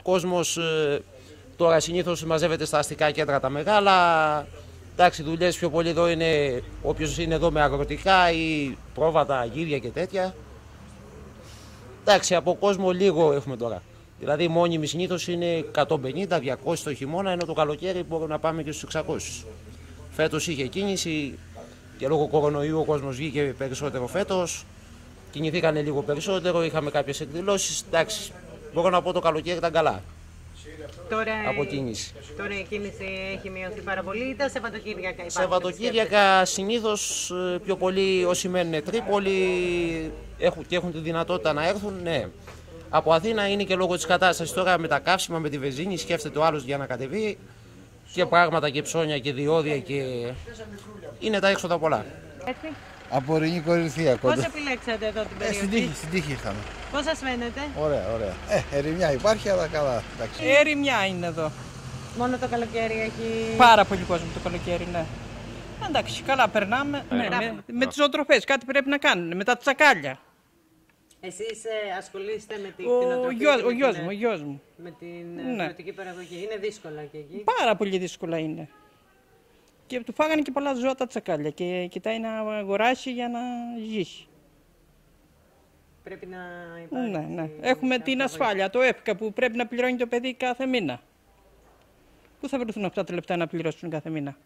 κόσμος τώρα συνήθως μαζεύεται στα αστικά κέντρα τα μεγάλα. Εντάξει, δουλειές πιο πολύ εδώ είναι όποιος είναι εδώ με αγροτικά ή πρόβατα, γύρια και τέτοια. Εντάξει, από κόσμο λίγο έχουμε τώρα. Δηλαδή μόνιμη συνήθως είναι 150-200 το χειμώνα, ενώ το καλοκαίρι μπορούμε να πάμε και στους 600. Φέτος είχε κίνηση και λόγω κορονοϊού ο κόσμος βγήκε περισσότερο φέτος. Κινηθήκανε λίγο περισσότερο, είχαμε κάποιες εκδηλώσεις. Εντάξει, μπορώ να πω το καλοκαίρι ήταν καλά. Τώρα, από κίνηση. Τώρα η κίνηση έχει μειωθεί πάρα πολύ. Τα Σαββατοκύριακα υπάρχουν? Σαββατοκύριακα συνήθως πιο πολλοί όσοι μένουν Τρίπολη και έχουν τη δυνατότητα να έρθουν, ναι. Από Αθήνα είναι και λόγω της κατάστασης τώρα με τα καύσιμα, με τη βενζίνη, σκέφτεται ο άλλος για να κατεβεί και πράγματα και ψώνια και διόδια και είναι τα έξοδα πολλά. Έτσι. Από Ορεινή Κορινθία κοντά. Πώς επιλέξατε εδώ την περιοχή? Στην τύχη είχαμε. Πώς σας φαίνεται? Ωραία, ωραία. Ερημιά υπάρχει, αλλά καλά. Ερημιά είναι εδώ. Μόνο το καλοκαίρι έχει? Πάρα πολύ κόσμο το καλοκαίρι, ναι. Εντάξει, καλά περνάμε. Με τις ζωοτροφές κάτι πρέπει να κάνουν, με τα τσακάλια. Εσείς ασχολείστε με την κτηνοτροφία? Ο γιος μου. Με την αγροτική παραγωγή. Είναι δύσκολα και εκεί? Πάρα πολύ δύσκολα είναι. Και του φάγανε και πολλά ζώα τα τσακάλια και κοιτάει να αγοράσει για να ζήσει. Πρέπει να υπάρχει. Ναι. Έχουμε την ασφάλεια, το ΕΠΚΑ που πρέπει να πληρώνει το παιδί κάθε μήνα. Πού θα βρεθούν αυτά τα λεπτά να πληρώσουν κάθε μήνα?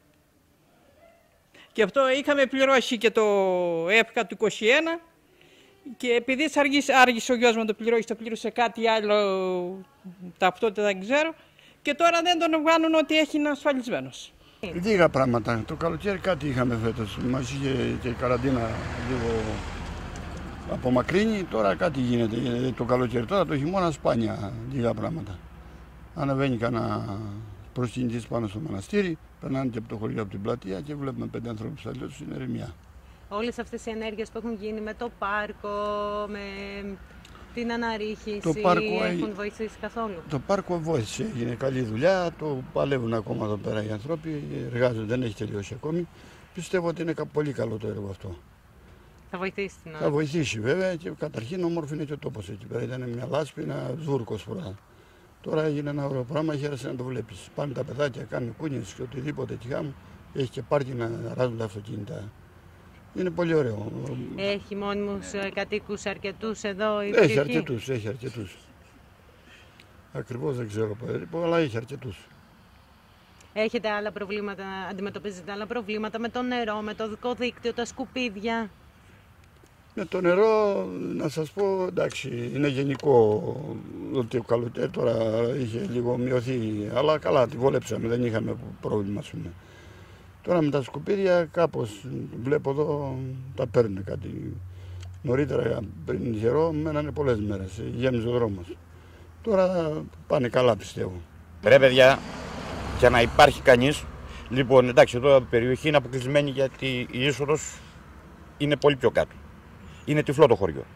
Και αυτό είχαμε πληρώσει και το ΕΠΚΑ του 21 και επειδή άργησε ο γιος μου να το πληρώσει, το πλήρωσε κάτι άλλο, ταυτότητα δεν ξέρω, και τώρα δεν τον βγάλουν ότι έχει είναι ασφαλισμένος. Λίγα πράγματα. Το καλοκαίρι κάτι είχαμε φέτος. Μας είχε και η καραντίνα λίγο απομακρύνει. Τώρα κάτι γίνεται το καλοκαίρι. Τώρα το χειμώνα σπάνια λίγα πράγματα. Ανεβαίνει κανένα προσκυνητής πάνω στο μοναστήρι, περνάνε και από το χωριό από την πλατεία και βλέπουμε 5 ανθρώπους αλλιώς στην ερημιά. Όλες αυτές οι ενέργειες που έχουν γίνει με το πάρκο, με την αναρρίχηση, έχουν βοηθήσει καθόλου? Το πάρκο βοήθησε, έγινε καλή δουλειά, το παλεύουν ακόμα εδώ πέρα οι άνθρωποι, εργάζονται, δεν έχει τελειώσει ακόμη. Πιστεύω ότι είναι πολύ καλό το έργο αυτό. Θα βοηθήσει την ώρα? Θα βοηθήσει βέβαια και καταρχήν όμορφο είναι και ο τόπος εκεί πέρα. Ήταν μια λάσπη, ένα βούρκος φορά. Τώρα έγινε ένα ωραίο πράγμα, χαίρεσαι να το βλέπεις. Πάνε τα παιδάκια, κάνουν κούνιες και οτιδήποτε τυχάμουν. Έχει και πάρκι να ράζουν τα αυτοκίνητα. Είναι πολύ ωραίο. Έχει μόνιμους κατοίκους αρκετούς εδώ η περιοχή? Έχει αρκετούς. Ακριβώς δεν ξέρω περίπου, αλλά έχει αρκετούς. Έχετε άλλα προβλήματα, αντιμετωπίζετε άλλα προβλήματα με το νερό, με το δικό δίκτυο, τα σκουπίδια? Με το νερό, να σας πω, εντάξει, είναι γενικό ότι ο καλοκαίρι τώρα είχε λίγο μειωθεί, αλλά καλά, τη βολέψαμε, δεν είχαμε πρόβλημα, ας πούμε. Τώρα με τα σκουπίδια κάπως βλέπω εδώ τα παίρνουν κάτι. Νωρίτερα πριν καιρό μένανε πολλές μέρες, γέμιζε ο δρόμος. Τώρα πάνε καλά πιστεύω. Ρε παιδιά, για να υπάρχει κανείς, λοιπόν εντάξει εδώ η περιοχή είναι αποκλεισμένη γιατί η είσοδος είναι πολύ πιο κάτω. Είναι τυφλό το χωριό.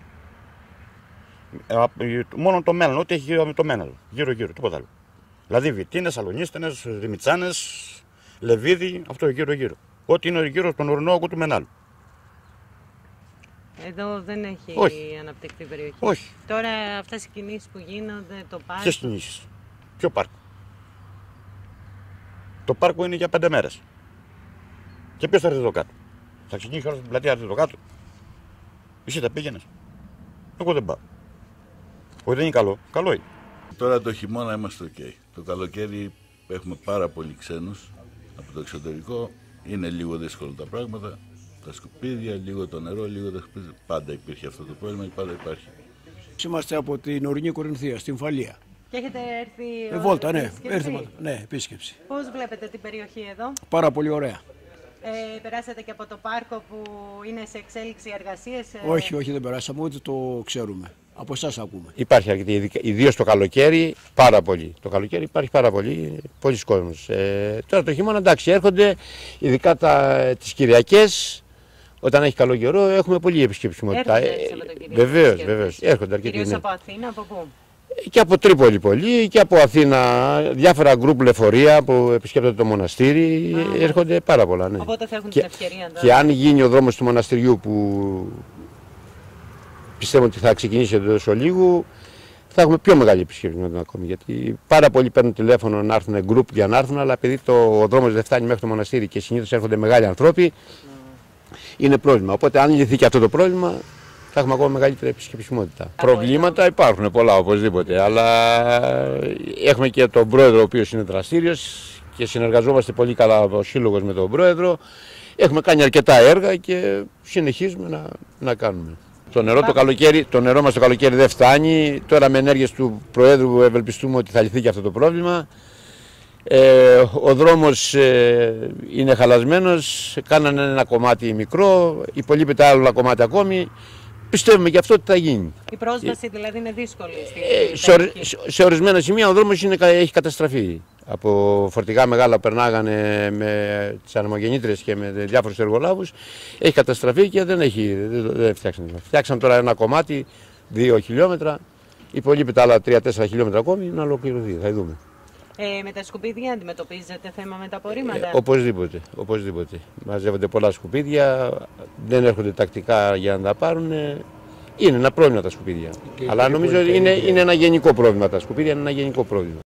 Μόνο το μέλλον, ό,τι έχει το μέλλον, γύρω-γύρω, τίποτα άλλο. Δηλαδή βιτίνες, αλωνίστενες, δημητσάνες, λεβίδι, αυτό γύρω-γύρω. Ό,τι είναι γύρω στον ορεινό όγκο του Μενάλου. Εδώ δεν έχει αναπτυχθεί περιοχή? Όχι. Τώρα αυτές οι κινήσεις που γίνονται, το πάρκο? Ποιες κινήσεις? Ποιο πάρκο? Το πάρκο είναι για 5 μέρες. Και ποιος θα έρθει εδώ κάτω? Θα ξεκινήσει όλη την πλατεία, θα έρθει εδώ κάτω? Εσύ τα πήγαινες? Εγώ δεν πάω. Όχι, δεν είναι καλό. Καλό είναι. Τώρα το χειμώνα είμαστε ok. Το καλοκαίρι έχουμε πάρα πολλοί ξένους από το εξωτερικό. Είναι λίγο δύσκολο τα πράγματα. Τα σκουπίδια, λίγο το νερό, λίγο τα σκουπίδια. Πάντα υπήρχε αυτό το πρόβλημα και πάντα υπάρχει. Είμαστε από την Ορεινή Κορινθία, στην Φαλία. Και έχετε έρθει βόλτα, ναι, επίσκεψη. Πώς βλέπετε την περιοχή εδώ? Πάρα πολύ ωραία. Περάσατε και από το πάρκο που είναι σε εξέλιξη εργασίες? Όχι, δεν περάσαμε, ούτε το ξέρουμε. Από εσάς ακούμε. Υπάρχει αρκετή, ιδίως το καλοκαίρι, πάρα πολύ. Το καλοκαίρι υπάρχει πάρα πολλοί κόσμος. Τώρα το χειμώνα εντάξει, έρχονται, ειδικά τις Κυριακές, όταν έχει καλό καιρό, έχουμε πολλή επισκεψιμότητα. Βεβαίως, έρχονται αρκετοί. Κυρίως από Αθήνα, από πού? Και από Τρίπολη πολύ και από Αθήνα, διάφορα γκρουπ λεωφορεία που επισκέπτονται το μοναστήρι, έρχονται πάρα πολλά. Ναι. Οπότε θα έχουν την ευκαιρία τώρα. Και αν γίνει ο δρόμος του μοναστηριού που πιστεύω ότι θα ξεκινήσει εντός ολίγου, θα έχουμε πιο μεγάλη επισκεψιμότητα ακόμη. Γιατί πάρα πολλοί παίρνουν τηλέφωνο να έρθουν γκρουπ για να έρθουν, αλλά επειδή ο δρόμος δεν φτάνει μέχρι το μοναστήρι και συνήθως έρχονται μεγάλοι ανθρώποι, είναι πρόβλημα. Οπότε, αν λυθεί και αυτό το πρόβλημα, θα έχουμε ακόμα μεγαλύτερη επισκεψιμότητα. Προβλήματα υπάρχουν πολλά οπωσδήποτε, αλλά έχουμε και τον πρόεδρο ο οποίος είναι δραστήριος και συνεργαζόμαστε πολύ καλά ο σύλλογος με τον πρόεδρο. Έχουμε κάνει αρκετά έργα και συνεχίζουμε να κάνουμε. Το νερό μας το καλοκαίρι δεν φτάνει. Τώρα με ενέργειες του Προέδρου ευελπιστούμε ότι θα λυθεί και αυτό το πρόβλημα. Ο δρόμος είναι χαλασμένος, κάνανε ένα κομμάτι μικρό, υπολείπεται άλλο κομμάτι ακόμη. Πιστεύουμε και αυτό ότι θα γίνει. Η πρόσβαση δηλαδή είναι δύσκολη. Σε ορισμένα σημεία ο δρόμος έχει καταστραφεί. Από φορτηγά μεγάλα περνάγανε με τις ανεμογεννήτριες και με διάφορους εργολάβους. Έχει καταστραφεί και δεν φτιάξανε. Φτιάξαν τώρα ένα κομμάτι, 2 χιλιόμετρα. Υπολείπεται άλλα 3-4 χιλιόμετρα ακόμη να ολοκληρωθεί. Θα δούμε. Με τα σκουπίδια αντιμετωπίζετε θέμα με τα απορρίμματα? Οπωσδήποτε. Μαζεύονται πολλά σκουπίδια, δεν έρχονται τακτικά για να τα πάρουν. Είναι ένα πρόβλημα τα σκουπίδια. Αλλά νομίζω είναι ένα γενικό πρόβλημα τα σκουπίδια, είναι ένα γενικό πρόβλημα.